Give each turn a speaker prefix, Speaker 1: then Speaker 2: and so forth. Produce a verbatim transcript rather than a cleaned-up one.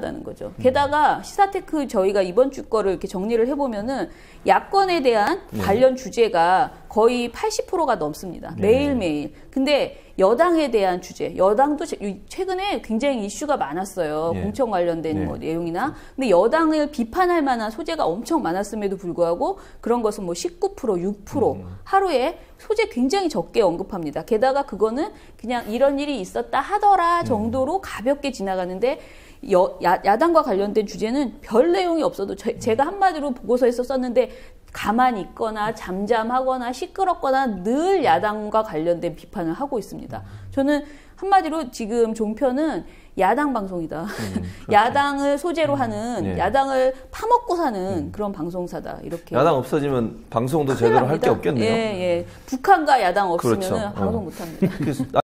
Speaker 1: 중요하다는 거죠. 게다가 시사테크 저희가 이번 주 거를 이렇게 정리를 해보면은 야권에 대한
Speaker 2: 네.
Speaker 1: 관련 주제가 거의 팔십 퍼센트가 넘습니다.
Speaker 2: 네.
Speaker 1: 매일매일. 근데 여당에 대한 주제, 여당도 최근에 굉장히 이슈가 많았어요.
Speaker 2: 네.
Speaker 1: 공천 관련된
Speaker 2: 네.
Speaker 1: 뭐 내용이나. 근데 여당을 비판할 만한 소재가 엄청 많았음에도 불구하고 그런 것은 뭐 십구 퍼센트, 육 퍼센트
Speaker 2: 음.
Speaker 1: 하루에 소재 굉장히 적게 언급합니다. 게다가 그거는 그냥 이런 일이 있었다 하더라 정도로 가볍게 지나가는데 여, 야, 야당과 관련된 주제는 별 내용이 없어도 제, 제가 한마디로 보고서에서 썼는데 가만히 있거나 잠잠하거나 시끄럽거나 늘 야당과 관련된 비판을 하고 있습니다. 저는 한마디로 지금 종편은 야당 방송이다. 음, 그렇죠. 야당을 소재로
Speaker 2: 음,
Speaker 1: 하는
Speaker 2: 네.
Speaker 1: 야당을 파먹고 사는
Speaker 2: 음.
Speaker 1: 그런 방송사다. 이렇게.
Speaker 2: 야당 없어지면 방송도 제대로 할 게 없겠네요.
Speaker 1: 예, 예. 북한과 야당 없으면
Speaker 2: 그렇죠.
Speaker 1: 방송
Speaker 2: 어.
Speaker 1: 못 합니다.